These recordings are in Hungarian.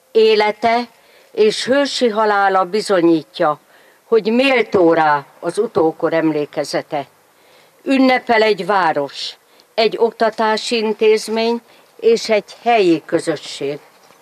Élete és hősi halála bizonyítja, hogy méltó rá az utókor emlékezete. Ünnepel egy város, egy oktatási intézmény és egy helyi közösség.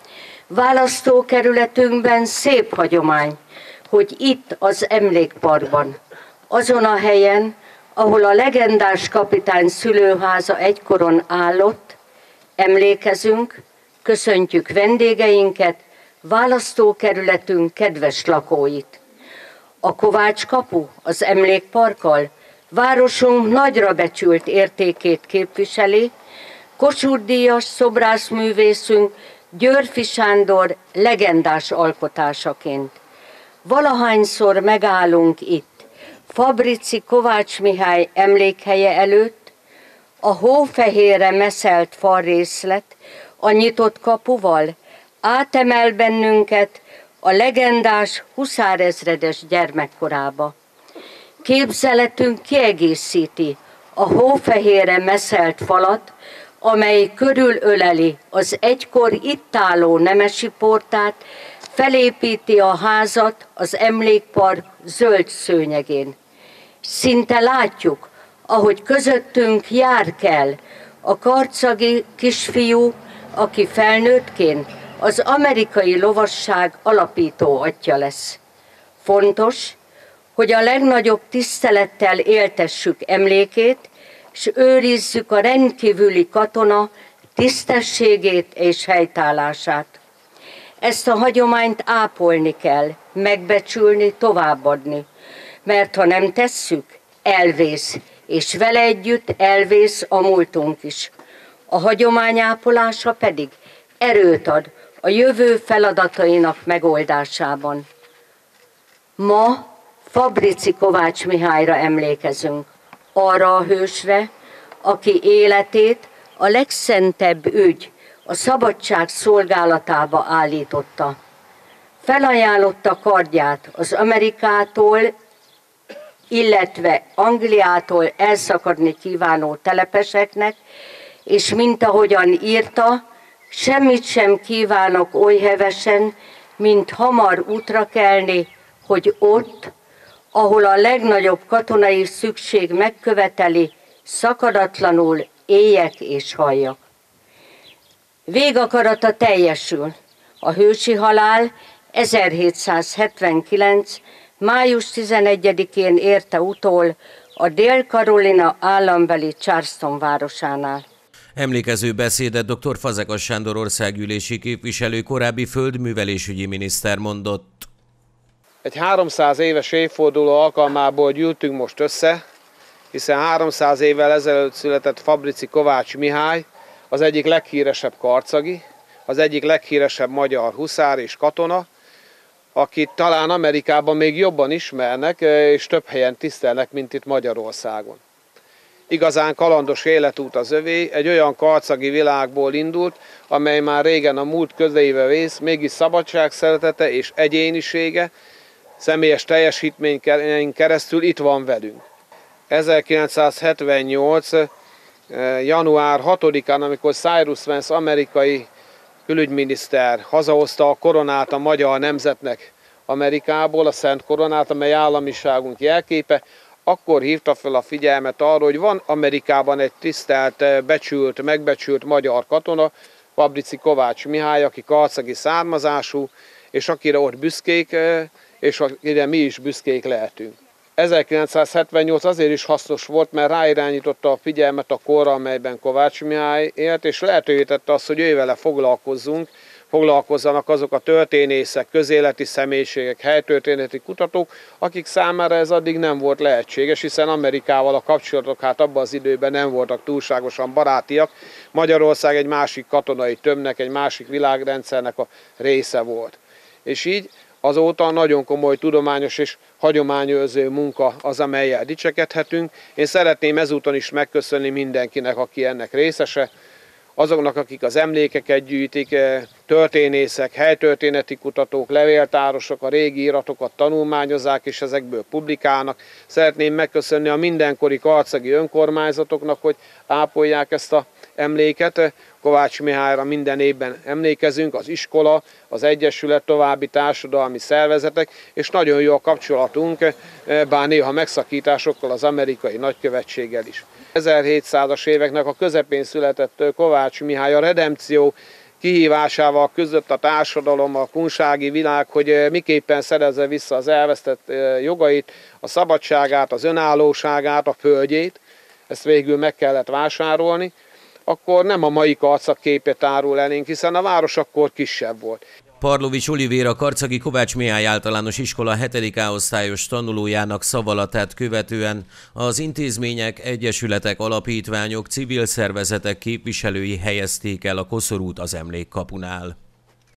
Választókerületünkben szép hagyomány, hogy itt az Emlékparkban, azon a helyen, ahol a legendás kapitány szülőháza egykoron állott, emlékezünk, köszöntjük vendégeinket, választókerületünk kedves lakóit. A Kovács kapu az Emlékparkkal városunk nagyra becsült értékét képviseli, Kossuth-díjas szobrászművészünk Györffy Sándor legendás alkotásaként. Valahányszor megállunk itt, Fabrici Kovács Mihály emlékhelye előtt, a hófehérre meszelt falrészlet a nyitott kapuval átemel bennünket a legendás huszárezredes gyermekkorába. Képzeletünk kiegészíti a hófehérre meszelt falat, amely körülöleli az egykor itt álló nemesi portát, felépíti a házat az Emlékpark zöld szőnyegén. Szinte látjuk, ahogy közöttünk jár-kel a karcagi kisfiú, aki felnőttként az amerikai lovasság alapító atya lesz. Fontos, hogy a legnagyobb tisztelettel éltessük emlékét, és őrizzük a rendkívüli katona tisztességét és helytállását. Ezt a hagyományt ápolni kell, megbecsülni, továbbadni, mert ha nem tesszük, elvész, és vele együtt elvész a múltunk is. A hagyomány ápolása pedig erőt ad a jövő feladatainak megoldásában. Ma Fabrici Kovács Mihályra emlékezünk, arra a hősre, aki életét a legszentebb ügy, a szabadság szolgálatába állította. Felajánlotta kardját az Amerikától, illetve Angliától elszakadni kívánó telepeseknek, és mint ahogyan írta, semmit sem kívánok oly hevesen, mint hamar útra kelni, hogy ott, ahol a legnagyobb katonai szükség megköveteli, szakadatlanul éljek és halljak. Végakarata teljesül. A hősi halál 1779. május 11-én érte utol a Dél-Carolina állambeli Charleston városánál. Emlékező beszédet dr. Fazekas Sándor országgyűlési képviselő, korábbi földművelésügyi miniszter mondott. Egy 300 éves évforduló alkalmából gyűltünk most össze, hiszen 300 évvel ezelőtt született Fabrici Kovács Mihály, az egyik leghíresebb karcagi, az egyik leghíresebb magyar huszár és katona, akit talán Amerikában még jobban ismernek, és több helyen tisztelnek, mint itt Magyarországon. Igazán kalandos életút az övé, egy olyan karcagi világból indult, amely már régen a múlt közeibe vész, mégis szabadságszeretete és egyénisége, személyes teljesítményen keresztül itt van velünk. 1978. január 6-án, amikor Cyrus Vance amerikai külügyminiszter hazahozta a koronát a magyar nemzetnek Amerikából, a Szent Koronát, amely államiságunk jelképe, akkor hívta fel a figyelmet arra, hogy van Amerikában egy tisztelt, becsült, megbecsült magyar katona, Fabrici Kovács Mihály, aki karcagi származású, és akire ott büszkék, és akire mi is büszkék lehetünk. 1978 azért is hasznos volt, mert ráirányította a figyelmet a korra, amelyben Kovács Mihály élt, és lehetővé tette azt, hogy ővele foglalkozzanak azok a történészek, közéleti személyiségek, helytörténeti kutatók, akik számára ez addig nem volt lehetséges, hiszen Amerikával a kapcsolatok abban az időben nem voltak túlságosan barátiak. Magyarország egy másik katonai tömbnek, egy másik világrendszernek a része volt. És így azóta nagyon komoly tudományos és hagyományőrző munka az, amellyel dicsekedhetünk. Én szeretném ezúton is megköszönni mindenkinek, aki ennek részese, azoknak, akik az emlékeket gyűjtik, történészek, helytörténeti kutatók, levéltárosok, a régi iratokat tanulmányozzák és ezekből publikálnak. Szeretném megköszönni a mindenkori karcagi önkormányzatoknak, hogy ápolják ezt az emléket, Kovács Mihályra minden évben emlékezünk, az iskola, az egyesület, további társadalmi szervezetek, és nagyon jó a kapcsolatunk, bár néha megszakításokkal az amerikai nagykövetséggel is. 1700-as éveknek a közepén született Kovács Mihály a redempció kihívásával küzdött a társadalom, a kunsági világ, hogy miképpen szerezze vissza az elvesztett jogait, a szabadságát, az önállóságát, a földjét. Ezt végül meg kellett vásárolni. Akkor nem a mai Karcag képet árul elénk, hiszen a város akkor kisebb volt. Parlovics Olivér, a karcagi Kovács Mihály általános iskola 7. A-osztályos tanulójának szavalatát követően az intézmények, egyesületek, alapítványok, civil szervezetek képviselői helyezték el a koszorút az emlékkapunál.